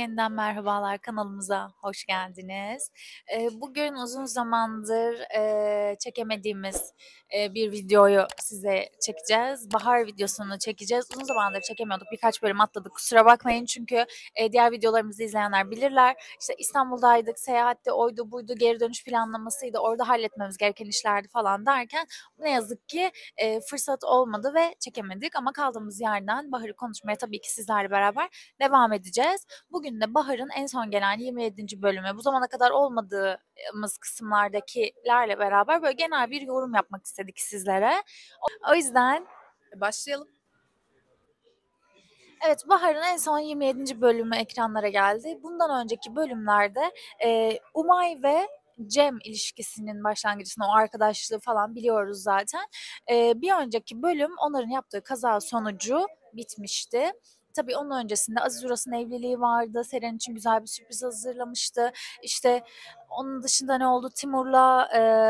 yeniden merhabalar, kanalımıza hoş geldiniz. Bugün uzun zamandır, çekemediğimiz, bir videoyu size çekeceğiz. Bahar videosunu çekeceğiz. Uzun zamandır çekemiyorduk, birkaç bölüm atladık. Kusura bakmayın çünkü, diğer videolarımızı izleyenler bilirler. İşte İstanbul'daydık, seyahatte, oydu buydu, geri dönüş planlamasıydı, orada halletmemiz gereken işlerdi falan derken ne yazık ki, fırsat olmadı ve çekemedik ama kaldığımız yerden Bahar'ı konuşmaya tabii ki sizlerle beraber devam edeceğiz. Bugün de Bahar'ın en son gelen 27. bölümü, bu zamana kadar olmadığımız kısımlardakilerle beraber böyle genel bir yorum yapmak istedik sizlere. O yüzden Başlayalım. evet, Bahar'ın en son 27. bölümü ekranlara geldi. Bundan önceki bölümlerde Umay ve Cem ilişkisinin başlangıcını, o arkadaşlığı falan biliyoruz zaten. Bir önceki bölüm onların yaptığı kaza sonucu bitmişti. Tabii onun öncesinde Aziz Uras'ın evliliği vardı. Seren için güzel bir sürpriz hazırlamıştı. İşte onun dışında ne oldu? Timur'la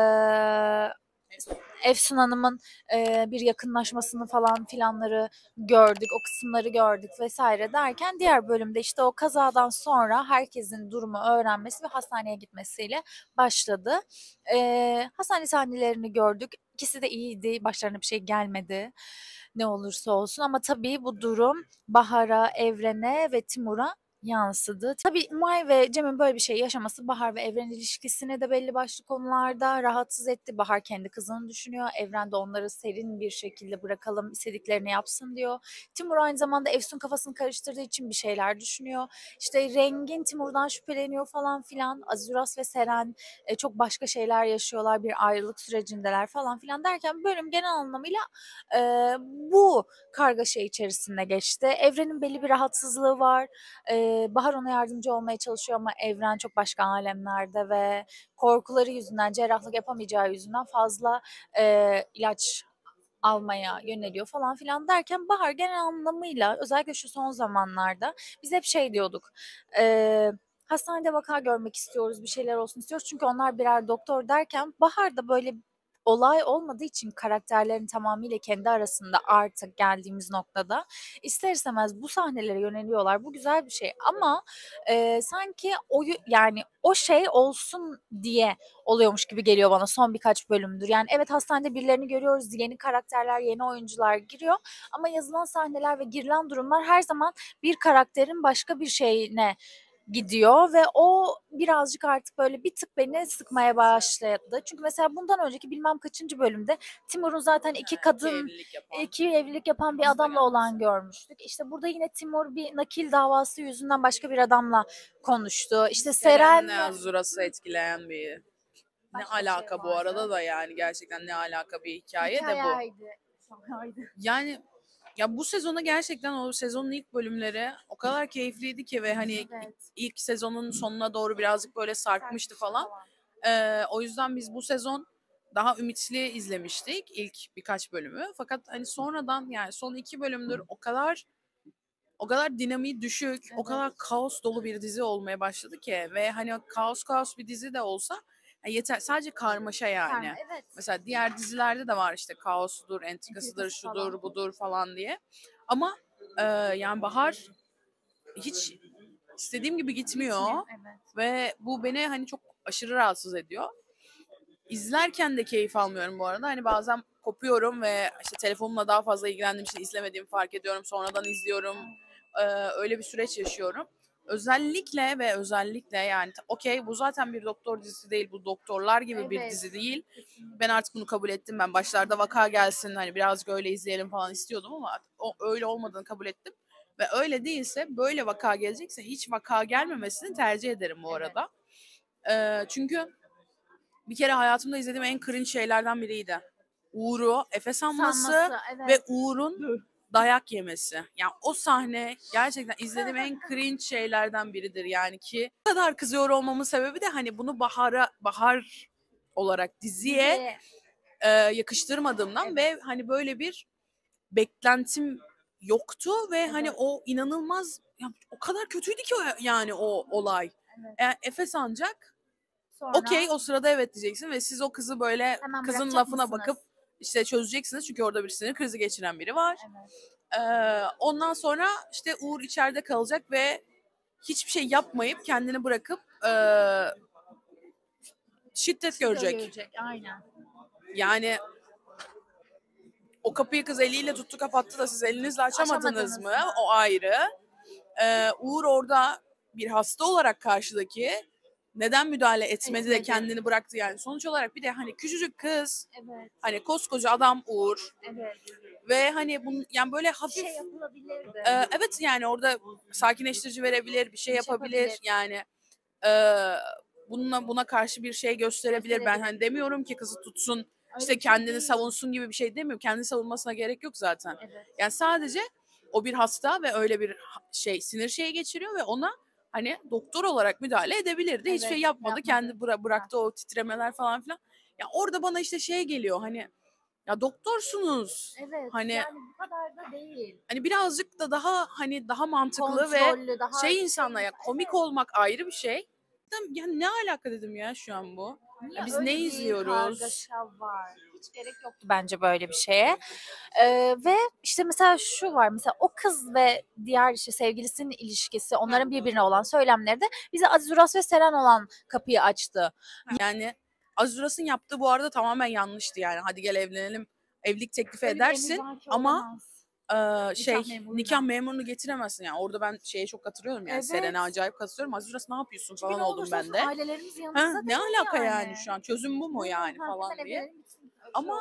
Efsun Hanım'ın bir yakınlaşmasını falan filanları gördük, o kısımları gördük vesaire derken diğer bölümde işte o kazadan sonra herkesin durumu öğrenmesi ve hastaneye gitmesiyle başladı. Hastane sahnelerini gördük. İkisi de iyiydi, başlarına bir şey gelmedi ne olursa olsun ama tabii bu durum Bahar'a, Evren'e ve Timur'a yansıdı. Tabii Umay ve Cem'in böyle bir şey yaşaması Bahar ve Evren ilişkisini de belli başlı konularda rahatsız etti. Bahar kendi kızını düşünüyor. Evren de onları serin bir şekilde bırakalım, istediklerini yapsın diyor. Timur aynı zamanda Efsun kafasını karıştırdığı için bir şeyler düşünüyor. İşte Rengin Timur'dan şüpheleniyor falan filan. Azuras ve Seren çok başka şeyler yaşıyorlar. Bir ayrılık sürecindeler falan filan derken bölüm genel anlamıyla e, bu kargaşa içerisinde geçti. Evren'in belli bir rahatsızlığı var. Bahar ona yardımcı olmaya çalışıyor ama Evren çok başka alemlerde ve korkuları yüzünden, cerrahlık yapamayacağı yüzünden fazla ilaç almaya yöneliyor falan filan derken Bahar genel anlamıyla özellikle şu son zamanlarda biz hep şey diyorduk. Hastanede vaka görmek istiyoruz, bir şeyler olsun istiyoruz. Çünkü onlar birer doktor derken Bahar da böyle olay olmadığı için karakterlerin tamamıyla kendi arasında artık geldiğimiz noktada ister istemez bu sahnelere yöneliyorlar. Bu güzel bir şey ama sanki yani o şey olsun diye oluyormuş gibi geliyor bana son birkaç bölümdür. Yani evet, hastanede birilerini görüyoruz, yeni karakterler, yeni oyuncular giriyor ama yazılan sahneler ve girilen durumlar her zaman bir karakterin başka bir şeyine gidiyor ve o birazcık artık böyle bir tık beni sıkmaya başladı. Çünkü mesela bundan önceki bilmem kaçıncı bölümde Timur'un zaten iki evlilik yapan bir adamla olan görmüştük. İşte burada yine Timur bir nakil davası yüzünden başka bir adamla konuştu. İşte Seren'le Seren Azuras'ı etkileyen bir ne başka bir şey alaka bu arada vardı. da yani gerçekten ne alaka bir hikaye de bu. Hikayeydi. Şakaydı. Yani ya bu sezona gerçekten o sezonun ilk bölümleri o kadar keyifliydi ki ve hani Evet. ilk sezonun sonuna doğru birazcık böyle sarkmıştı falan. O yüzden biz bu sezon daha ümitli izlemiştik ilk birkaç bölümü. Fakat hani sonradan yani son 2 bölümdür o kadar dinamiği düşük, o kadar Evet. kaos dolu bir dizi olmaya başladı ki ve hani kaos bir dizi de olsa yeter sadece karmaşa yani. Evet. Mesela diğer dizilerde de var işte kaosudur, entrikasıdır, Entrikası falan. şudur, budur falan diye. Ama yani Bahar hiç istediğim gibi gitmiyor Evet. ve bu beni hani çok aşırı rahatsız ediyor. İzlerken de keyif almıyorum bu arada. Hani bazen kopuyorum ve işte telefonumla daha fazla ilgilendiğim için izlemediğimi fark ediyorum. Sonradan izliyorum. Öyle bir süreç yaşıyorum. Özellikle yani okey bu zaten bir doktor dizisi değil. Bu doktorlar gibi bir Evet. dizi değil. Ben Kesinlikle. artık bunu kabul ettim. Ben başlarda vaka gelsin hani birazcık öyle izleyelim falan istiyordum ama öyle olmadığını kabul ettim. Ve öyle değilse böyle vaka gelecekse hiç vaka gelmemesini tercih ederim bu Evet. arada. Çünkü bir kere hayatımda izlediğim en cringe şeylerden biriydi. Uğur'u Efes alması Sanması. ve Evet. Uğur'un dayak yemesi. Yani o sahne gerçekten izlediğim en cringe şeylerden biridir yani ki bu kadar kızıyor olmamın sebebi de hani bunu Bahar olarak diziye Diziye. yakıştırmadığımdan Evet. ve hani böyle bir beklentim yoktu ve hani Evet. o inanılmaz ya, o kadar kötüydü ki yani o olay. Evet. Efes ancak okey Sonra o sırada evet diyeceksin ve siz o kızı böyle hemen kızın bırakacak lafına mısınız? bakıp işte çözeceksiniz çünkü orada bir sinir krizi geçiren biri var. Evet. Ondan sonra işte Uğur içeride kalacak ve hiçbir şey yapmayıp kendini bırakıp şiddet görecek. Aynen. Yani o kapıyı kız eliyle tuttu kapattı da siz elinizle açamadınız mı? O ayrı. Uğur orada bir hasta olarak karşıdaki neden müdahale etmedi de kendini bıraktı yani. Sonuç olarak bir de hani küçücük kız, hani koskoca adam Uğur ve hani bunun yani böyle hafif şey yapılabilirdi. Evet yani orada sakinleştirici verebilir, bir şey yapabilir yani buna karşı bir şey gösterebilir. Ben hani demiyorum ki kızı tutsun işte kendini savunsun gibi bir şey demiyorum. Kendini savunmasına gerek yok zaten. Yani sadece o bir hasta ve öyle bir şey sinir şeyi geçiriyor ve ona hani doktor olarak müdahale edebilirdi. Hiçbir şey yapmadı. Kendi bıraktı o titremeler falan filan. Ya orada bana işte şey geliyor hani ya doktorsunuz. Hani yani bu kadar da değil. Hani birazcık da daha mantıklı kontrollü, ve daha şey insanla ya komik olmak ayrı bir şey. Yani ne alaka dedim ya şu an bu? Ya biz ne izliyoruz? Kargaşa var. Hiç gerek yoktu bence böyle bir şeye. Ve işte mesela şu var. Mesela o kız ve diğer işte sevgilisinin ilişkisi, onların birbirine olan söylemleri de bize Aziz Uras ve Seren olan kapıyı açtı. Yani Aziz Uras'ın yaptığı bu arada tamamen yanlıştı yani. Hadi gel evlenelim. Evlilik teklifi edersin ama nikah memurunu getiremezsin yani. Orada ben şeye çok katılıyorum yani. Seren'e acayip katılıyorum. Aziz Uras ne yapıyorsun falan oldum ben de. Ailelerimiz yanımızda ne alaka yani şu an? Çözüm bu mu yani falan diye. Ama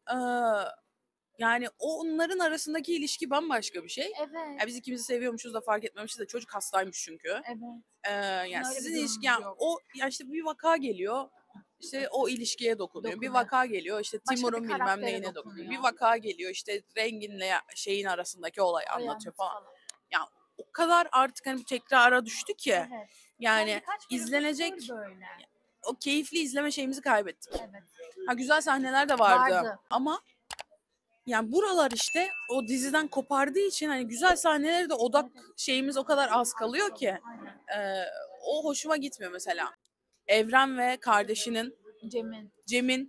yani onların arasındaki ilişki bambaşka bir şey. Yani biz ikimizi seviyormuşuz da fark etmemişiz de çocuk hastaymış çünkü. Yani sizin ilişki yani o ya işte bir vaka geliyor. İşte o ilişkiye dokunuyor. Bir vaka geliyor işte Timur'un bilmem neyine dokunuyor. Bir vaka geliyor işte Rengin'le şeyin arasındaki olayı anlatıyor falan. Yani o kadar artık hani tekrara düştü ki. Yani izlenecek o keyifli izleme şeyimizi kaybettik. Ha güzel sahneler de vardı. Ama yani buralar işte o diziden kopardığı için hani güzel sahneleri de odak şeyimiz o kadar az kalıyor ki o hoşuma gitmiyor mesela. Evren ve kardeşinin Cem'in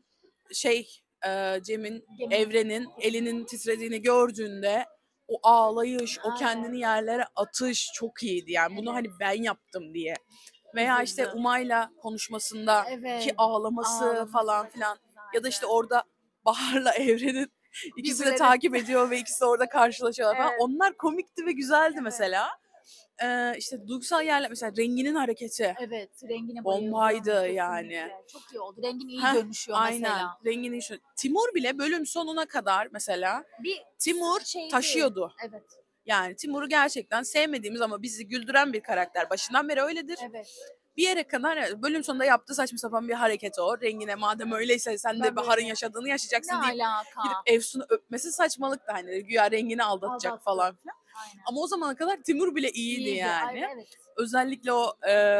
Evren'in elinin titrediğini gördüğünde o ağlayış, o kendini yerlere atış çok iyiydi yani. Bunu hani ben yaptım diye. Veya işte Umay'la konuşmasında ki ağlaması falan filan ya da işte orada Bahar'la Evren'in ikisi de takip ediyor ve ikisi de orada karşılaşıyorlar falan. Onlar komikti ve güzeldi mesela. İşte duygusal yerler mesela Rengin'in hareketi. Rengin'e bombaydı yani. Çok iyi oldu. Rengin iyi dönüşüyor mesela. Aynen. Rengin'in Timur bile bölüm sonuna kadar mesela Timur taşıyordu. Yani Timur'u gerçekten sevmediğimiz ama bizi güldüren bir karakter. Başından beri öyledir. Bir yere kadar bölüm sonunda yaptığı saçma sapan bir hareket o. Rengine madem öyleyse sen de Bahar'ın yaşadığını yaşayacaksın deyip gidip Efsun'u öpmesi saçmalık da hani güya Rengini aldatacak falan filan. Ama o zamana kadar Timur bile iyiydi yani. Özellikle o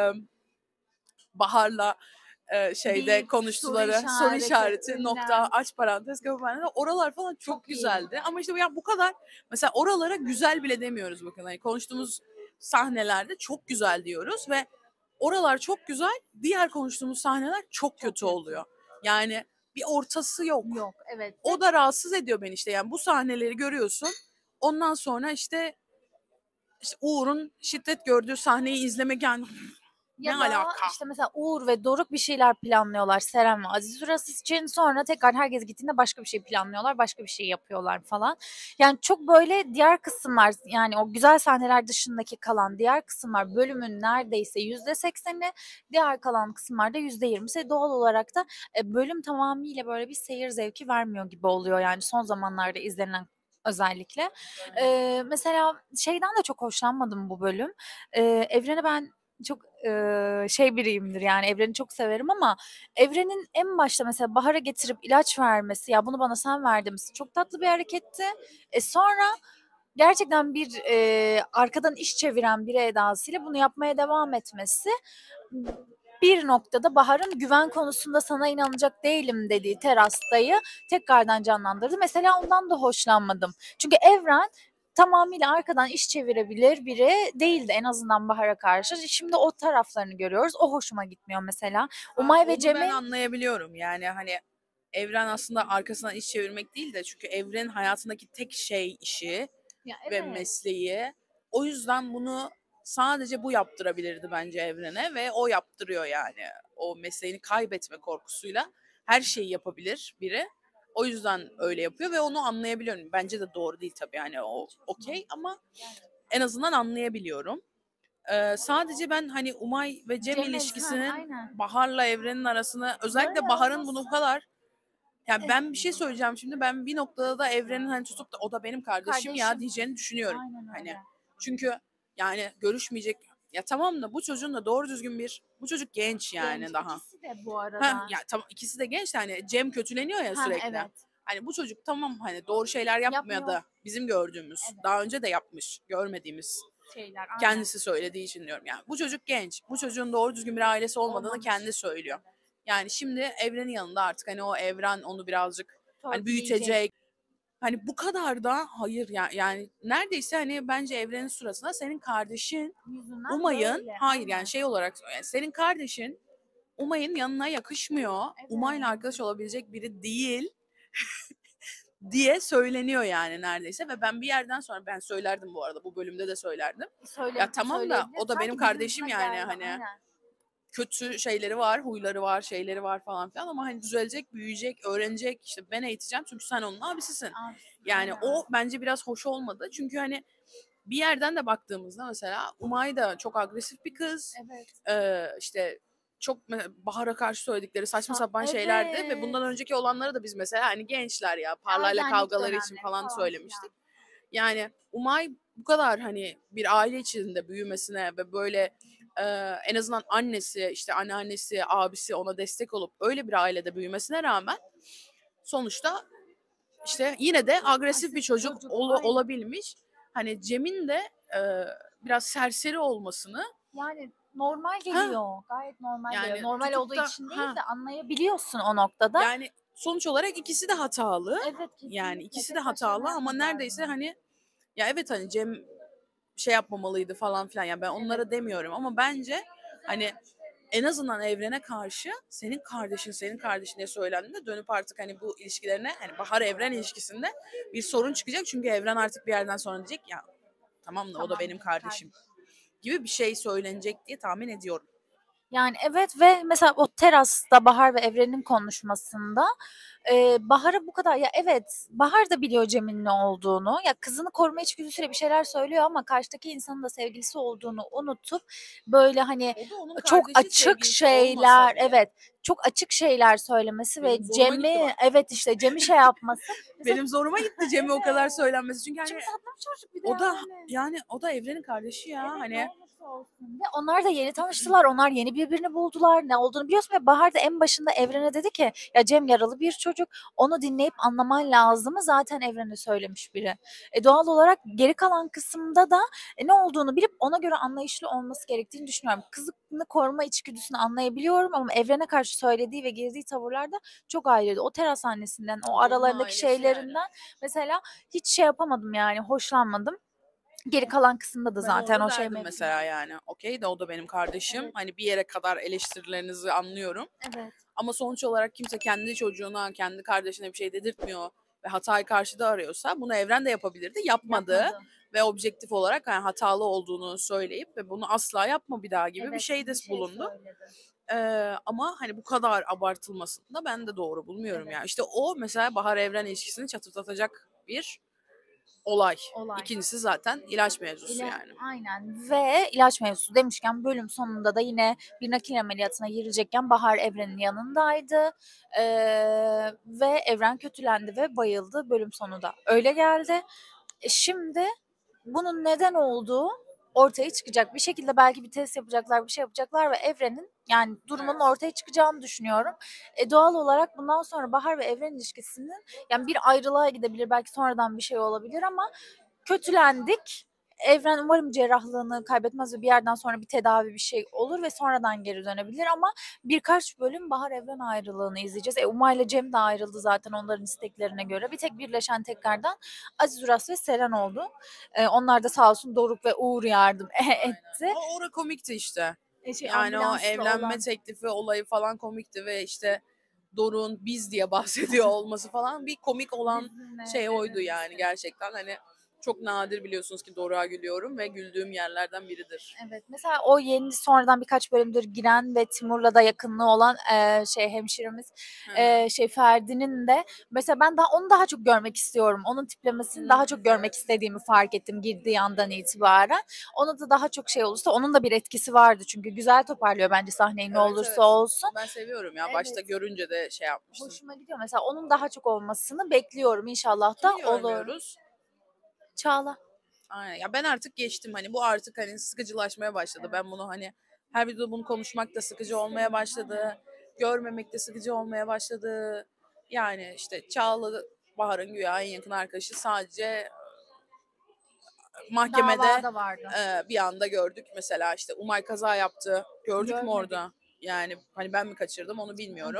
Bahar'la konuştuları soru işareti nokta aç parantez kapı parantez oralar falan çok güzeldi. Ama işte bu kadar mesela oralara güzel bile demiyoruz bakın. Hani konuştuğumuz sahnelerde çok güzel diyoruz ve oralar çok güzel, diğer konuştuğumuz sahneler çok kötü oluyor. Yani bir ortası yok. O da rahatsız ediyor beni işte. Yani bu sahneleri görüyorsun. Ondan sonra işte Uğur'un şiddet gördüğü sahneyi izlemek yani ya da işte mesela Uğur ve Doruk bir şeyler planlıyorlar Seren ve Aziz Uras için, sonra tekrar herkes gittiğinde başka bir şey planlıyorlar, başka bir şey yapıyorlar falan. Yani çok böyle diğer kısımlar, yani o güzel sahneler dışındaki kalan diğer kısımlar bölümün neredeyse %80'i, diğer kalan kısımlarda %20'si. Doğal olarak da bölüm tamamıyla böyle bir seyir zevki vermiyor gibi oluyor yani son zamanlarda izlenen özellikle. Mesela şeyden de çok hoşlanmadım bu bölüm. Evren'e ben çok biriyimdir yani, Evren'i çok severim ama Evren'in en başta mesela Bahar'a getirip ilaç vermesi, ya bunu bana sen ver demesi çok tatlı bir hareketti. Sonra gerçekten bir arkadan iş çeviren biri edasıyla bunu yapmaya devam etmesi, bir noktada Bahar'ın güven konusunda sana inanacak değilim dediği terastayı tekrardan canlandırdı. Mesela ondan da hoşlanmadım. Çünkü Evren tamamıyla arkadan iş çevirebilir biri değildi en azından Bahar'a karşı. Şimdi o taraflarını görüyoruz. O hoşuma gitmiyor mesela. Umay ve Cem'in... Ben anlayabiliyorum yani hani Evren aslında arkasından iş çevirmek değil de çünkü Evren'in hayatındaki tek işi ve mesleği. O yüzden bunu sadece bu yaptırabilirdi bence Evren'e ve o yaptırıyor yani. O mesleğini kaybetme korkusuyla her şeyi yapabilir biri. O yüzden öyle yapıyor ve onu anlayabiliyorum. Bence de doğru değil tabii yani o okey ama en azından anlayabiliyorum. Sadece ben hani Umay ve Cem ilişkisinin aynen. Bahar'la Evren'in arasını özellikle Böyle Bahar'ın bunu bu olması- kadar yani ben bir şey söyleyeceğim şimdi ben bir noktada da Evren'in hani tutup da o da benim kardeşim ya Kardeşim. diyeceğini düşünüyorum. Aynen Hani öyle. çünkü yani görüşmeyecek ya tamam da bu çocuğun da doğru düzgün bu çocuk genç yani Genç. daha. İkisi de bu Ha arada. ya tamam ikisi de genç de hani Cem kötüleniyor ya Ha, sürekli. evet. Hani bu çocuk tamam hani doğru şeyler yapmıyor Yapmıyor. da bizim gördüğümüz Evet. daha önce de yapmış görmediğimiz Şeyler. Aynen. kendisi söylediği için diyorum yani. Bu çocuk genç. Bu çocuğun doğru düzgün bir ailesi olmadığını Olmamış. kendi söylüyor. Yani şimdi Evren'in yanında artık hani o Evren onu birazcık hani Törpüleyecek. büyütecek. Hani bu kadar da hayır ya yani neredeyse hani bence Evren'in suratına senin kardeşin Yüzünden Umay'ın böyle. hayır Aynen. yani şey olarak yani senin kardeşin Umay'ın yanına yakışmıyor. Evet. Umay'la arkadaş olabilecek biri değil diye söyleniyor yani neredeyse ve ben bir yerden sonra ben söylerdim bu arada bu bölümde de söylerdim. Ya tamam da o da benim kardeşim yani hani Aynen. kötü şeyleri var, huyları var, şeyleri var falan filan ama hani düzelecek, büyüyecek, öğrenecek işte ben eğiteceğim çünkü sen onun abisisin. Yani o bence biraz hoş olmadı. Çünkü hani bir yerden de baktığımızda mesela Umay da çok agresif bir kız. Evet. İşte çok Bahar'a karşı söyledikleri saçma sapan şeylerdi ve bundan önceki olanları da biz mesela hani gençler ya Parla'yla Ergenlik kavgaları için dönemleri falan falan söylemiştik. filan. Yani Umay bu kadar hani bir aile içinde büyümesine ve böyle en azından annesi, işte anneannesi, abisi ona destek olup öyle bir ailede büyümesine rağmen sonuçta işte yine de agresif bir çocuk Aynen. olabilmiş. Hani Cem'in de biraz serseri olmasını Yani normal ha geliyor. Gayet normal geliyor. yani Normal tutup olduğu da için değil ha de anlayabiliyorsun o noktada. yani sonuç olarak ikisi de hatalı. Evet, Yani kesinlikle. ikisi de Tek başlarına hatalı ama yapmadılar neredeyse bunu. hani ya evet hani Cem şey yapmamalıydı falan filan. Yani ben onlara Evet. demiyorum ama bence hani en azından Evren'e karşı senin kardeşin diye söylendiğinde dönüp artık hani bu ilişkilerine hani Bahar Evren ilişkisinde bir sorun çıkacak. Çünkü Evren artık bir yerden sonra diyecek ya tamam da o da benim kardeşim gibi bir şey söylenecek diye tahmin ediyorum. Yani evet ve mesela o terasta Bahar ve Evren'in konuşmasında Bahar'a bu kadar ya evet Bahar da biliyor Cem'in ne olduğunu ya kızını koruma içgüdüsüyle bir şeyler söylüyor ama karşıdaki insanın da sevgilisi olduğunu unutup böyle hani O da onun çok kardeşi açık sevgilisi olmasa şeyler bile. evet çok açık şeyler söylemesi ve Benim zoruma gitti Cem'i bak. evet işte Cem'i şey yapması mesela Benim zoruma gitti Cem'e o kadar söylenmesi. Çünkü hani çünkü tatlı bir çocuk bir de o da yani. yani o da Evren'in kardeşi ya. Evet, Hani ne olursa olsun. Ve onlar da yeni tanıştılar. Onlar yeni birbirini buldular. Ne olduğunu biliyorsun ve Bahar da en başında Evren'e dedi ki ya Cem yaralı bir çocuk. Onu dinleyip anlaman lazımı zaten Evren'e söylemiş biri. Doğal olarak geri kalan kısımda da ne olduğunu bilip ona göre anlayışlı olması gerektiğini düşünüyorum. Kızını koruma içgüdüsünü anlayabiliyorum ama Evren'e karşı söylediği ve girdiği tavırlar da çok ayrıydı. O teras sahnesinden, o onun aralarındaki ailesi yani. şeylerinden mesela hiç şey yapamadım yani hoşlanmadım. Geri kalan kısımda da Ben zaten orada o şey derdim mevzu. mesela yani. Okey de o da benim kardeşim. Evet. Hani bir yere kadar eleştirilerinizi anlıyorum. Evet. Ama sonuç olarak kimse kendi çocuğuna, kendi kardeşine bir şey dedirtmiyor ve hatayı karşıda arıyorsa bunu Evren de yapabilirdi. Yapmadı. Ve objektif olarak yani hatalı olduğunu söyleyip ve bunu asla yapma bir daha gibi bir şeyde bulundu. Ama hani bu kadar abartılmasını da ben de doğru bulmuyorum yani. İşte o mesela Bahar Evren ilişkisini çatırdatacak bir olay. İkincisi zaten ilaç mevzusu yani. Aynen ve ilaç mevzusu demişken bölüm sonunda da yine bir nakil ameliyatına girecekken Bahar Evren'in yanındaydı. Ve Evren kötülendi ve bayıldı bölüm sonunda. Öyle geldi. Şimdi bunun neden olduğu ortaya çıkacak. Bir şekilde belki bir test yapacaklar, bir şey yapacaklar ve Evren'in yani durumunun ortaya çıkacağını düşünüyorum. Doğal olarak bundan sonra Bahar ve Evren ilişkisinin yani bir ayrılığa gidebilir, belki sonradan bir şey olabilir ama kötülendik. Evren umarım cerrahlığını kaybetmez ve bir yerden sonra bir tedavi bir şey olur ve sonradan geri dönebilir ama birkaç bölüm Bahar Evren ayrılığını izleyeceğiz. Umay ile Cem de ayrıldı zaten onların isteklerine göre. Bir tek birleşen tekrardan Aziz Uras ve Seren oldu. Onlar da sağ olsun Doruk ve Uğur yardım etti. O orada komikti işte. Şey, Yani o evlenme olan. teklifi olayı falan komikti ve işte Doruk'un biz diye bahsediyor olması falan bir komik olan şey oydu yani gerçekten hani çok nadir biliyorsunuz ki Doruk'a gülüyorum ve güldüğüm yerlerden biridir. Evet. Mesela o yeni sonradan birkaç bölümdür giren ve Timur'la da yakınlığı olan hemşiremiz Ferdi'nin de mesela ben onu daha çok görmek istiyorum. Onun tiplemesini daha çok görmek istediğimi fark ettim girdiği andan itibaren. Ona da daha çok olursa onun da bir etkisi vardı çünkü güzel toparlıyor bence sahneyi ne olursa olsun. Ben seviyorum ya. Başta görünce de yapmıştım. Hoşuma gidiyor. Mesela onun daha çok olmasını bekliyorum. İnşallah da olur. Çağla. Aynen. Ya ben artık geçtim. Hani bu artık hani sıkıcılaşmaya başladı. Ben bunu hani her videoda bunu konuşmak da sıkıcı olmaya başladı. Görmemek de sıkıcı olmaya başladı. Yani işte Çağla Bahar'ın güya en yakın arkadaşı sadece mahkemede bir anda gördük. Mesela işte Umay kaza yaptı. Gördük mü orada? Yani hani ben mi kaçırdım onu bilmiyorum.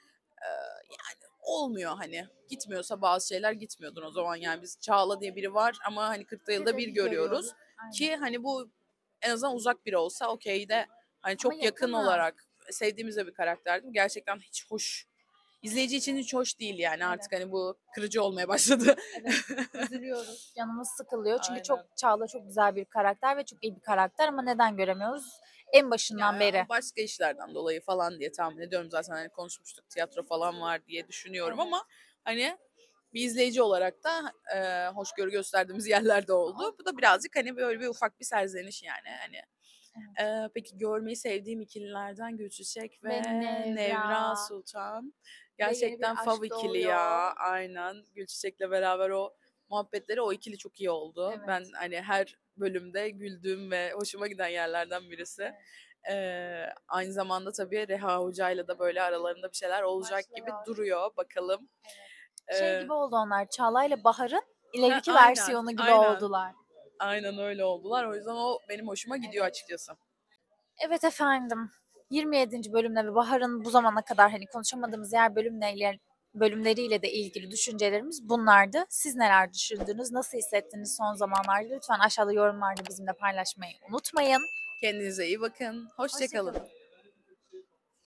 Yani olmuyor hani. Gitmiyorsa bazı şeyler gitmiyordur o zaman. Yani biz Çağla diye biri var ama hani 40 yılda bir görüyoruz. Ki hani bu en azından uzak biri olsa okey de hani çok yakın olarak sevdiğimiz de bir karakterdi. Gerçekten hiç hoş. İzleyici için hiç hoş değil yani artık hani bu kırıcı olmaya başladı. Evet, üzülüyoruz. Canımız sıkılıyor. Çünkü Çağla çok güzel bir karakter ve çok iyi bir karakter ama neden göremiyoruz? En başından beri. Başka işlerden dolayı falan diye tahmin ediyorum zaten hani konuşmuştuk tiyatro falan var diye düşünüyorum ama hani bir izleyici olarak da hoşgörü gösterdiğimiz yerlerde oldu. Bu da birazcık hani böyle bir ufak bir serzeniş yani hani. Peki görmeyi sevdiğim ikililerden Gülçiçek ve Nevra Sultan. Gerçekten fav ikili ya. Aynen. Gülçiçek'le beraber o muhabbetleri o ikili çok iyi oldu. Evet. Ben hani her bölümde güldüğüm ve hoşuma giden yerlerden birisi. Evet. Aynı zamanda tabii Reha Hoca'yla da böyle aralarında bir şeyler olacak gibi duruyor. Bakalım. Evet. Gibi oldu onlar. Çağla ile Bahar'ın ileriki versiyonu gibi oldular. Aynen öyle oldular. O yüzden o benim hoşuma gidiyor açıkçası. Evet efendim. 27. bölümle ve Bahar'ın bu zamana kadar hani konuşamadığımız bölümleriyle de ilgili düşüncelerimiz bunlardı. Siz neler düşündünüz? Nasıl hissettiniz son zamanlarda? Lütfen aşağıda yorumlarda bizimle paylaşmayı unutmayın. Kendinize iyi bakın. Hoşça kalın.